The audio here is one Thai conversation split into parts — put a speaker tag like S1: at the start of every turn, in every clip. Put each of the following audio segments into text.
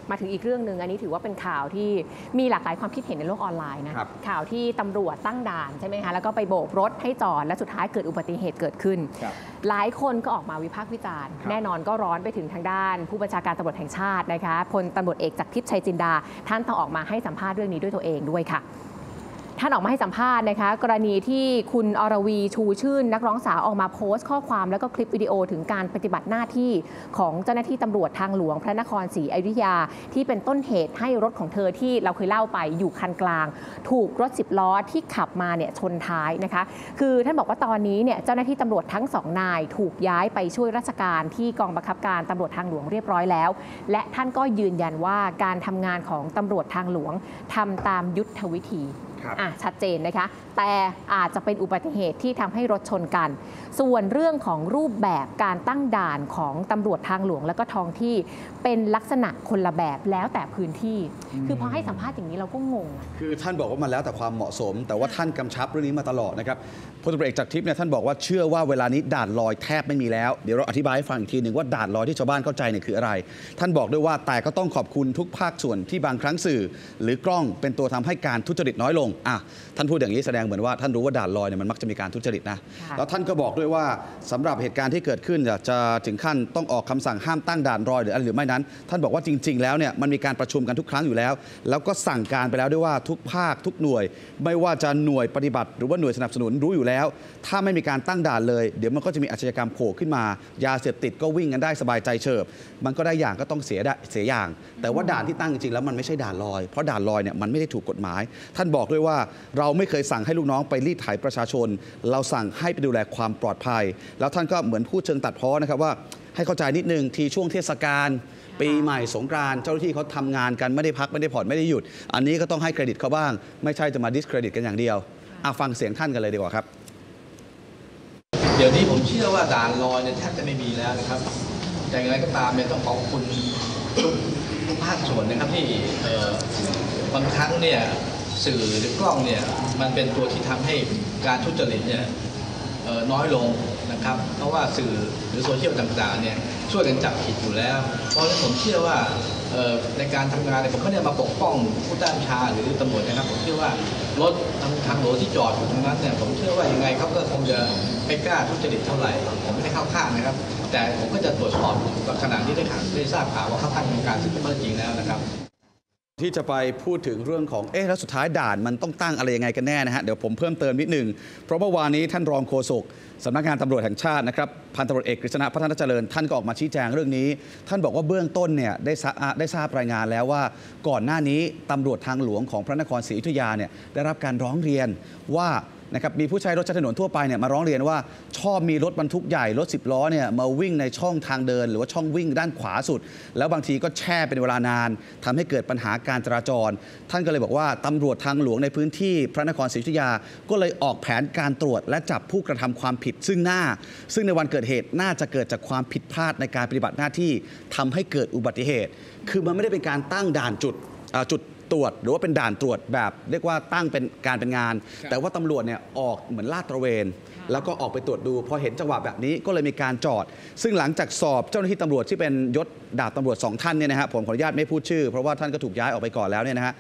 S1: มาถึงอีกเรื่องหนึ่งอันนี้ถือว่าเป็นข่าวที่มีหลากหลายความคิดเห็นในโลกออนไลน์นะข่าวที่ตำรวจตั้งด่านใช่ไหมคะแล้วก็ไปโบกรถให้จอดและสุดท้ายเกิดอุบัติเหตุเกิดขึ้นหลายคนก็ออกมาวิพากษ์วิจารณ์แน่นอนก็ร้อนไปถึงทางด้านผู้บัญชาการตำรวจแห่งชาตินะคะพลตำรวจเอกจักรทิพย์ชัยจินดาท่านต้องออกมาให้สัมภาษณ์เรื่องนี้ด้วยตัวเองด้วยค่ะท่านออกมาให้สัมภาษณ์นะคะกรณีที่คุณอรวีชูชื่นนักร้องสาวออกมาโพสต์ข้อความแล้วก็คลิปวิดีโอถึงการปฏิบัติหน้าที่ของเจ้าหน้าที่ตำรวจทางหลวงพระนครศรีอยุธยาที่เป็นต้นเหตุให้รถของเธอที่เราเคยเล่าไปอยู่คันกลางถูกรถ10 ล้อที่ขับมาเนี่ยชนท้ายนะคะคือท่านบอกว่าตอนนี้เนี่ยเจ้าหน้าที่ตำรวจทั้ง2 นายถูกย้ายไปช่วยราชการที่กองบังคับการตำรวจทางหลวงเรียบร้อยแล้วและท่านก็ยืนยันว่าการทำงานของตำรวจทางหลวงทำตามยุทธวิธีชัดเจนนะคะแต่อาจจะเป็นอุบัติเหตุที่ทำให้รถชนกันส่วนเรื่องของรูปแบบการตั้งด่านของตำรวจทางหลวงและก็ท้องที่เป็นลักษณะคนละแบบแล้วแต่พื้นที่คือพอให้สัมภาษณ์อย่างนี้เราก็งง
S2: คือท่านบอกว่ามันแล้วแต่ความเหมาะสมแต่ว่าท่านกำชับเรื่องนี้มาตลอดนะครับพลตำรวจเอกจักรทิพย์เนี่ยท่านบอกว่าเชื่อว่าเวลานี้ด่านลอยแทบไม่มีแล้วเดี๋ยวเราอธิบายให้ฟังอีกทีหนึ่งว่าด่านลอยที่ชาวบ้านเข้าใจเนี่ยคืออะไรท่านบอกด้วยว่าแต่ก็ต้องขอบคุณทุกภาคส่วนที่บางครั้งสื่อหรือกล้องเป็นตัวทำให้การทุจริตน้อยลงท่านพูดอย่างนี้แสดงเหมือนว่าท่านรู้ว่าด่านลอยเนี่ยมันมักจะมีการทุจริตนะแล้วท่านก็บอกด้วยว่าสำหรับเหตุการณ์ที่เกิดขึ้นจะถึงขั้นต้องออกคำสั่งห้ามตั้งด่านลอยหรืออะไรหรือไม่นั้นท่านบอกว่าจริงๆแล้วเนี่ยมันมีการประชุมกันทุกครั้งอยู่แล้วแล้วก็สั่งการไปแล้วด้วยว่าทุกภาคทุกหน่วยไม่ว่าจะหน่วยปฏิบัติหรือว่าหน่วยสนับสนุนรู้อยู่แล้วถ้าไม่มีการตั้งด่านเลยเดี๋ยวมันก็จะมีอาชญากรรมโผล่ขึ้นมายาเสพติดก็วิ่งกันได้สบายใจเฉิบมันก็ได้อย่างก็ต้องเสียอย่างแต่ว่าด่านที่ตั้งจริงๆแล้วมันไม่ใช่ด่านลอยเพราะด่านลอยเนี่ยมันไม่ได้ถูกกฎหมายท่านบอกด้วยว่าเราไม่เคยสั่งให้ลูกน้องไปรีดไถประชาชนเราสั่งให้ไปดูแลความปลอดภัยแล้วท่านก็เหมือนพูดเชิงตัดพ้อนะครับว่าให้เข้าใจนิดนึงทีช่วงเทศกาลปีใหม่สงกรานต์เจ้าหน้าที่เขาทำงานกันไม่ได้พักไม่ได้ผ่อนไม่ได้หยุดอันนี้ก็ต้องให้เครดิตเขาบ้างไม่ใช่จะมาดิสเครดิตกันอย่างเดียวฟังเสียงท่านกันเลยดีกว่าครับ
S3: เดี๋ยวนี้ผมเชื่อว่าด่านลอยเนี่ยแทบจะไม่มีแล้วนะครับแต่อย่างไรก็ตามเนี่ยต้องขอบคุณทุกภาคส่วนนะครับที่บางครั้งเนี่ยสื่อหรือกล้องเนี่ยมันเป็นตัวที่ทำให้การทุจริตเนี่ยน้อยลงนะครับเพราะว่าสื่อหรือโซเชียลต่างๆเนี่ยช่วยกันจับผิดอยู่แล้วเพราะฉะนั้นผมเชื่อว่าในการทำงานเนี่ยผมไม่ได้มาปกป้องผู้ต้านชาหรือตำรวจนะครับผมเชื่อว่ารถทางหลวงที่จอดอยู่ตรงนั้นเนี่ยผมเชื่อว่ายังไงเขาก็คงจะไม่กล้าทุจริตเท่าไหร่ผมไม่ได้เข้าข้างนะครับแต่ผมก็จะตรวจสอบขณะที่ได้ทราบข่าวว่าเขาตั้งกรรมการสืบข้อเท็จจริงแล้วนะครับ
S2: ที่จะไปพูดถึงเรื่องของแล้วสุดท้ายด่านมันต้องตั้งอะไรยังไงกันแน่นะฮะเดี๋ยวผมเพิ่มเติมนิดนึงเพราะเมื่อวานนี้ท่านรองโฆษกสำนักงานตำรวจแห่งชาตินะครับพันตำรวจเอกกฤษณะพัฒนาเจริญท่านก็ออกมาชี้แจงเรื่องนี้ท่านบอกว่าเบื้องต้นเนี่ยได้ทราบรายงานแล้วว่าก่อนหน้านี้ตำรวจทางหลวงของพระนครศรีอยุธยาเนี่ยได้รับการร้องเรียนว่านะครับมีผู้ใช้รถใช้ถนนทั่วไปเนี่ยมาร้องเรียนว่าชอบมีรถบรรทุกใหญ่รถ10 ล้อเนี่ยมาวิ่งในช่องทางเดินหรือว่าช่องวิ่งด้านขวาสุดแล้วบางทีก็แช่เป็นเวลานานทำให้เกิดปัญหาการจราจรท่านก็เลยบอกว่าตำรวจทางหลวงในพื้นที่พระนครศรีอยุธยาก็เลยออกแผนการตรวจและจับผู้กระทำความผิดซึ่งในวันเกิดเหตุน่าจะเกิดจากความผิดพลาดในการปฏิบัติหน้าที่ทำให้เกิดอุบัติเหตุคือมันไม่ได้เป็นการตั้งด่านจุดตรวจหรือว่าเป็นด่านตรวจแบบเรียกว่าตั้งเป็นงานแต่ว่าตำรวจเนี่ยออกเหมือนลาดตระเวนแล้วก็ออกไปตรวจดูพอเห็นจังหวะแบบนี้ก็เลยมีการจอดซึ่งหลังจากสอบเจ้าหน้าที่ตำรวจที่เป็นยศดาบตำรวจ2 ท่านเนี่ยนะฮะผมขออนุญาตไม่พูดชื่อเพราะว่าท่านก็ถูกย้ายออกไปก่อนแล้วเนี่ยนะฮะ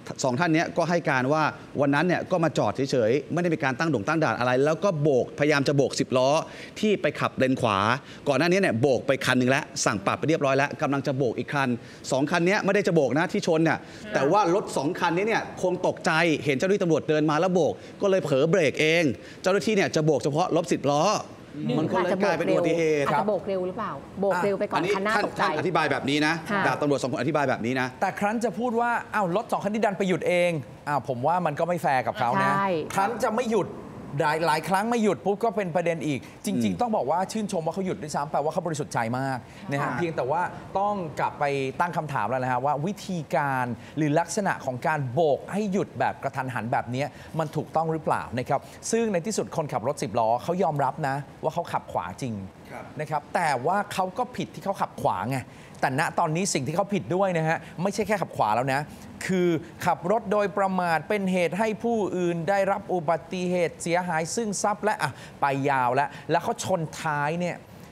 S2: 2 ท่านนี้ก็ให้การว่าวันนั้นเนี่ยก็มาจอดเฉยๆไม่ได้มีการตั้งด่านอะไรแล้วก็พยายามจะโบก10 ล้อที่ไปขับเลนขวาก่อนหน้านี้เนี่ยโบกไปคันหนึ่งแล้วสั่งปรับไปเรียบร้อยแล้วกำลังจะโบกอีกคัน2 คันนี้ไม่ได้จะโบกนะที่ชนเนี่ยแต่ว่ารถ2 คันนี้เนี่ยคงตกใจเห็นเจ้าหน้าที่ตำรวจเดินมาแล้วโบกก็เลยเผลอเบรกเองเจ้าหน้าที่เนี่ยจะโบกเฉพาะรถ10 ล้อมันก็เลยกลายเป็นอุบัติเหตุ
S1: อาจจะโบกเร็วหรือเปล่าโบกเร็วไปก่อนคันหน้าตกใจ
S2: ท่านอธิบายแบบนี้นะดาบตำรวจ2 คนอธิบายแบบนี้นะ
S4: แต่ครั้นจะพูดว่ารถ2 คันนี้ดันไปหยุดเองผมว่ามันก็ไม่แฟร์กับเขานะครั้นจะไม่หยุดหลายครั้งไม่หยุดปุ๊บก็เป็นประเด็นอีกจริงๆต้องบอกว่าชื่นชมว่าเขาหยุดด้วยซ้ำแปลว่าเขาบริสุทธิ์ใจมากนะฮะเพียงแต่ว่าต้องกลับไปตั้งคำถามแล้วนะฮะว่าวิธีการหรือลักษณะของการโบกให้หยุดแบบกระทันหันแบบนี้มันถูกต้องหรือเปล่านะครับซึ่งในที่สุดคนขับรถ10 ล้อเขายอมรับนะว่าเขาขับขวาจริงนะครับแต่ว่าเขาก็ผิดที่เขาขับขวาไงแต่ณตอนนี้สิ่งที่เขาผิดด้วยนะฮะไม่ใช่แค่ขับขวาแล้วนะคือขับรถโดยประมาทเป็นเหตุให้ผู้อื่นได้รับอุบัติเหตุเสียหายซึ่งทรัพย์และไปยาวแล้วเขาชนท้ายเนี่ย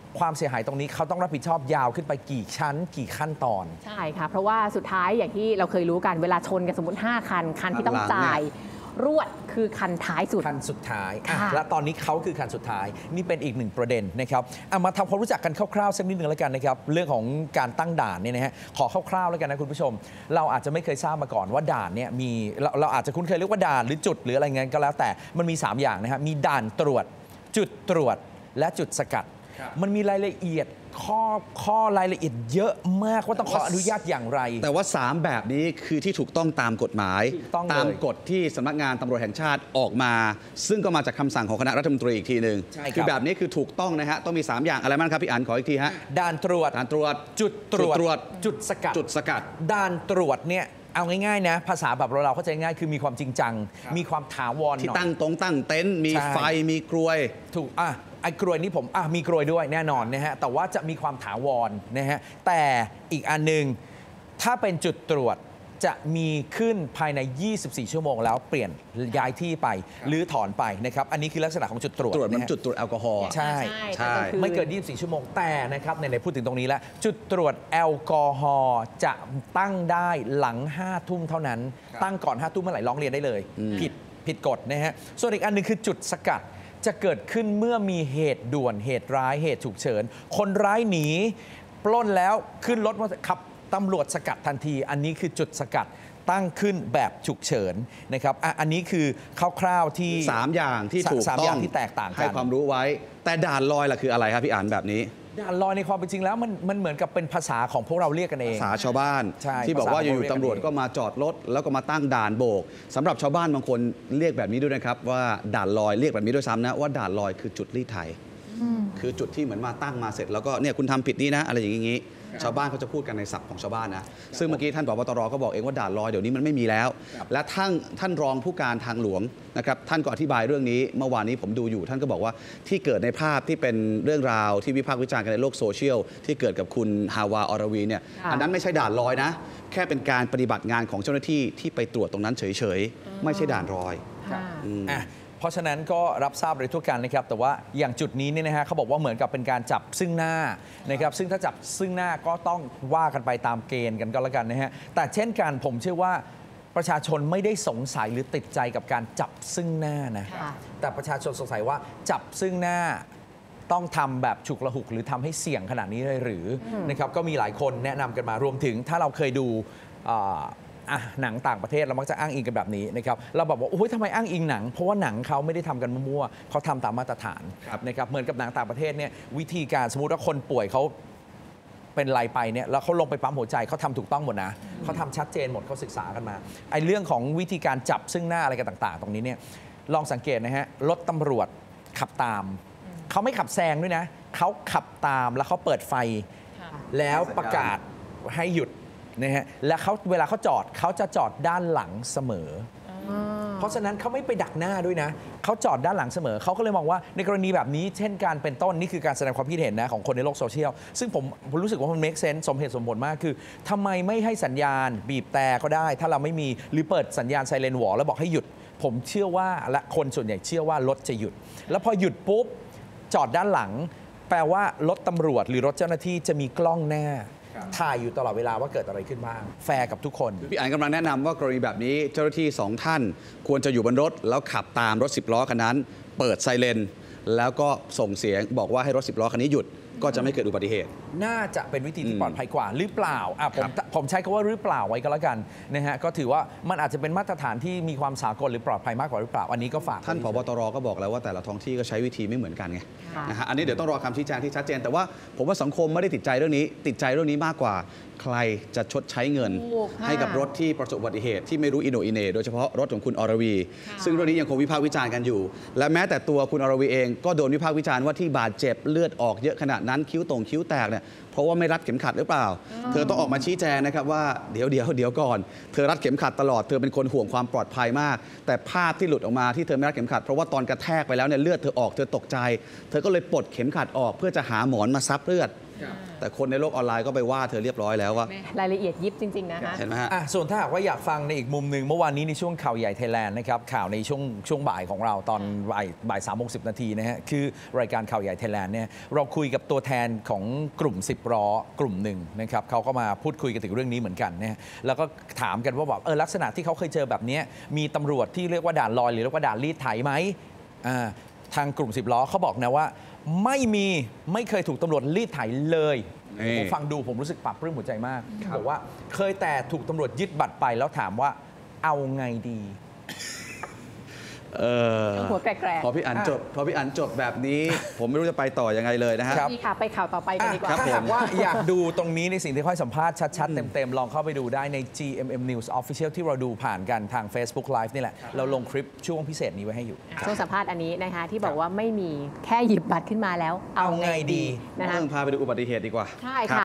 S4: ความเสียหายตรงนี้เขาต้องรับผิดชอบยาวขึ้นไปกี่ชั้นกี่ขั้นตอน
S1: ใช่ค่ะเพราะว่าสุดท้ายอย่างที่เราเคยรู้กันเวลาชนกันสมมติ5คันที่ต้องจ่ายรวดคือคันท้ายสุด
S4: คันสุดท้าย
S1: ค่ะ
S4: และตอนนี้เขาคือคันสุดท้ายนี่เป็นอีกหนึ่งประเด็นนะครับมาทำความรู้จักกันคร่าวๆสักนิดหนึ่งแล้วกันนะครับเรื่องของการตั้งด่านเนี่ยนะฮะขอคร่าวๆแล้วกันนะคุณผู้ชมเราอาจจะไม่เคยทราบมาก่อนว่าด่านเนี่ยมีเราอาจจะคุ้นเคยเรียกว่าด่านหรือจุดหรืออะไรเงี้ยก็แล้วแต่มันมี3อย่างนะฮะมีด่านตรวจจุดตรวจและจุดสกัดมันมีรายละเอียดข้อรายละเอียดเยอะมากว่าต้องขออนุญาตอย่างไร
S2: แต่ว่า3แบบนี้คือที่ถูกต้องตามกฎหมายตามกฎที่สำนักงานตำรวจแห่งชาติออกมา ซึ่งก็มาจากคำสั่งของคณะรัฐมนตรีอีกทีหนึ่งคือแบบนี้คือถูกต้องนะฮะต้องมี3อย่างอะไรบ้างครับพี่อั๋นขออีกทีฮะ
S4: ด่านตรวจจุดตรวจจุดสกัดด่านตรวจเนี่ยเอาง่ายๆนะภาษาแบบเราเข้าใจง่ายคือมีความจริงจังมีความถาวร
S2: ที่ตั้งเต็นท์มีไฟมีกลวย
S4: ถูกไอ้กลวยนี่ผมมีกลวยด้วยแน่นอนนะฮะแต่ว่าจะมีความถาวรนะฮะแต่อีกอันนึงถ้าเป็นจุดตรวจจะมีขึ้นภายใน24ชั่วโมงแล้วเปลี่ยนย้ายที่ไปหรือถอนไปนะครับอันนี้คือลักษณะของจุดตรวจ
S2: มันจุดตรวจแอลกอฮอล์
S4: ใช่ไม่เกิน24ชั่วโมงแต่นะครับในพูดถึงตรงนี้แล้วจุดตรวจแอลกอฮอล์จะตั้งได้หลัง5 ทุ่มเท่านั้นตั้งก่อน5 ทุ่มเมื่อไหร่ร้องเรียนได้เลยผิดกฎนะฮะส่วนอีกอันนึงคือจุดสกัดจะเกิดขึ้นเมื่อมีเหตุด่วนเหตุร้ายเหตุฉุกเฉินคนร้ายหนีปล้นแล้วขึ้นรถมาขับตำรวจสกัดทันทีอันนี้คือจุดสกัดตั้งขึ้นแบบฉุกเฉินนะครับอันนี้คือคร่าวๆที่
S2: 3อย่างที่ถูกต้อง
S4: ที่แตกต่างกัน
S2: ให้ความรู้ไว้แต่ด่านลอยล่ะคืออะไรครับพี่อ่านแบบนี้
S4: ด่านลอยในความเป็นจริงแล้วมันเหมือนกับเป็นภาษาของพวกเราเรียกกันเอง
S2: ภาษาชาวบ้านที่บอกว่าอยู่ๆตำรวจก็มาจอดรถแล้วก็มาตั้งด่านโบกสำหรับชาวบ้านบางคนเรียกแบบนี้ด้วยนะครับว่าด่านลอยเรียกแบบนี้ด้วยซ้ำนะว่าด่านลอยคือจุดรีดไถคือจุดที่เหมือนมาตั้งมาเสร็จแล้วก็เนี่ยคุณทำผิดนี่นะอะไรอย่างงี้ ชาวบ้านเขาจะพูดกันในศัพท์ของชาวบ้านนะซึ่งเมื่อกี้ท่านผบ.ตร.ก็บอกเองว่าด่านลอยเดี๋ยวนี้มันไม่มีแล้วและท่านรองผู้การทางหลวงนะครับท่านก็อธิบายเรื่องนี้เมื่อวานนี้ผมดูอยู่ท่านก็บอกว่าที่เกิดในภาพที่เป็นเรื่องราวที่วิพากษ์วิจารณ์กันในโลกโซเชียลที่เกิดกับคุณฮาวาอรวีเนี่ยอันนั้นไม่ใช่ด่านลอยนะแค่เป็นการปฏิบัติงานของเจ้าหน้าที่ที่ไปตรวจตรงนั้นเฉยๆไม่ใช่ด่านลอย
S4: เพราะฉะนั้นก็รับทราบโดยทั่วกันนะครับแต่ว่าอย่างจุดนี้เนี่ยนะฮะเขาบอกว่าเหมือนกับเป็นการจับซึ่งหน้านะครับซึ่งถ้าจับซึ่งหน้าก็ต้องว่ากันไปตามเกณฑ์กันก็แล้วกันนะฮะแต่เช่นกันผมเชื่อว่าประชาชนไม่ได้สงสัยหรือติดใจกับการจับซึ่งหน้านะแต่ประชาชนสงสัยว่าจับซึ่งหน้าต้องทำแบบฉุกละหุกหรือทำให้เสี่ยงขนาดนี้เลยหรือนะครับก็มีหลายคนแนะนำกันมารวมถึงถ้าเราเคยดูหนังต่างประเทศเรามักจะอ้างอิงกันแบบนี้นะครับเราบอกว่าโอ้ยทำไมอ้างอิงหนังเพราะว่าหนังเขาไม่ได้ทำกันมั่วๆเขาทำตามมาตรฐานนะครับเหมือนกับหนังต่างประเทศเนี่ยวิธีการสมมติว่าคนป่วยเขาเป็นไรไปเนี่ยแล้วเขาลงไปปั๊มหัวใจเขาทำถูกต้องหมดนะเขาทำชัดเจนหมดเขาศึกษากันมาไอ้เรื่องของวิธีการจับซึ่งหน้าอะไรกันต่างๆตรงนี้เนี่ยลองสังเกตนะฮะรถตำรวจขับตามเขาไม่ขับแซงด้วยนะเขาขับตามแล้วเขาเปิดไฟแล้วประกาศให้หยุดนะฮะและเวลาเขาจอดเขาจะจอดด้านหลังเสมอเพราะฉะนั้นเขาไม่ไปดักหน้าด้วยนะเขาจอดด้านหลังเสมอเขาก็เลยมองว่าในกรณีแบบนี้เช่นการเป็นต้นนี่คือการแสดงความคิดเห็นนะของคนในโลกโซเชียลซึ่งผมรู้สึกว่ามัน make sense สมเหตุสมผลมากคือทำไมไม่ให้สัญญาณบีบแต่ก็ได้ถ้าเราไม่มีหรือเปิดสัญญาณไซเรนวอลแล้วบอกให้หยุดผมเชื่อว่าและคนส่วนใหญ่เชื่อว่ารถจะหยุดแล้วพอหยุดปุ๊บจอดด้านหลังแปลว่ารถตำรวจหรือรถเจ้าหน้าที่จะมีกล้องหน้าถ่ายอยู่ตลอดเวลาว่าเกิดอะไรขึ้นบ้างแฟร์กับทุกคน
S2: พี่อ่านกำลังแนะนำว่ากรณีแบบนี้เจ้าหน้าที่2ท่านควรจะอยู่บนรถแล้วขับตามรถ10ล้อคันนั้นเปิดไซเรนแล้วก็ส่งเสียงบอกว่าให้รถ10ล้อคันนี้หยุดก็จะไม่เกิดอุบัติเหตุ
S4: น่าจะเป็นวิธีที่ปลอดภัยกว่าหรือเปล่าผมใช้คำว่าหรือเปล่าไว้ก็แล้วกันนะฮะก็ถือว่ามันอาจจะเป็นมาตรฐานที่มีความสากลหรือปลอดภัยมากกว่าหรือเปล่าอันนี้ก็ฝาก
S2: ท่านผบ.ตร.ก็บอกแล้วว่าแต่ละท้องที่ก็ใช้วิธีไม่เหมือนกันไงนะฮะอันนี้เดี๋ยวต้องรอคำชี้แจงที่ชัดเจนแต่ว่าผมว่าสังคมไม่ได้ติดใจเรื่องนี้ติดใจเรื่องนี้มากกว่าใครจะชดใช้เงินให้กับรถที่ประสบอุบัติเหตุที่ไม่รู้อิโหนอิเหน่โดยเฉพาะรถของคุณอรวีซึ่งเรื่องนี้ยังคงวิพากษ์วิจารณ์กันอยู่และแม้แต่ตัวคุณอรวีเองก็โดนวิพากษ์วิจารณ์ว่าที่บาดเจ็บเลือดออกเยอะขนาดนั้นคิ้วแตกเนี่ยเพราะว่าไม่รัดเข็มขัดหรือเปล่าเธอต้องออกมาชี้แจงนะครับว่าเดี๋ยวก่อนเธอรัดเข็มขัดตลอดเธอเป็นคนห่วงความปลอดภัยมากแต่ภาพที่หลุดออกมาที่เธอไม่รัดเข็มขัดเพราะว่าตอนกระแทกไปแล้วเนี่ยเลือดเธอออกเธอตกใจเธอก็เลยปลดเข็มขัดออกเพื่อจะหาหมอนมาซับเลือดแต่คนในโลกออนไลน์ก็ไปว่าเธอเรียบร้อยแล้วว่า
S1: รายละเอียดยิบจริงๆนะคะ
S2: เห็นไหมฮะ
S4: ส่วนถ้าหากว่าอยากฟังในอีกมุมหนึ่งเมื่อวานนี้ในช่วงข่าวใหญ่ไทยแลนด์นะครับข่าวในช่วงบ่ายของเราตอนบ่าย3:10 นาทีนะฮะคือรายการข่าวใหญ่ไทยแลนด์เนี่ยเราคุยกับตัวแทนของกลุ่ม10ล้อกลุ่มหนึ่งนะครับเขาก็มาพูดคุยกันถึงเรื่องนี้เหมือนกันนะฮะแล้วก็ถามกันว่าแบบลักษณะที่เขาเคยเจอแบบนี้มีตำรวจที่เรียกว่าด่านลอยหรือเรียกว่าด่านรีดไถไหมทางกลุ่ม10ล้อเขาบอกนะว่าไม่เคยถูกตำรวจรีดไถเลยผมฟังดูผมรู้สึกปรับปลื้มหัวใจมากบอกว่าเคยแต่ถูกตำรวจยึดบัตรไปแล้วถามว่าเอาไงดี
S1: หัวแกรก
S2: พอพี่อันจบแบบนี้ ผมไม่รู้จะไปต่อยังไงเลยนะฮะ
S1: นี่ค่ะไปข่าวต่อไปกันดีกว่า
S4: ถ้าหากว่าอยากดูตรงนี้ในสิ่งที่ค่อยสัมภาษณ์ชัดๆเต็มๆลองเข้าไปดูได้ใน GMM News Official ที่เราดูผ่านกันทาง Facebook Live นี่แหละเราลงคลิปช่วงพิเศษนี้ไว้ให้อยู่
S1: ช่วงสัมภาษณ์อันนี้นะคะที่บอกว่าไม่มีแค่หยิบบัตรขึ้นมาแล้วเอาไงดีนะคะ
S2: พาไปดูอุบัติเหตุดีกว่า
S1: ใช่ค่ะ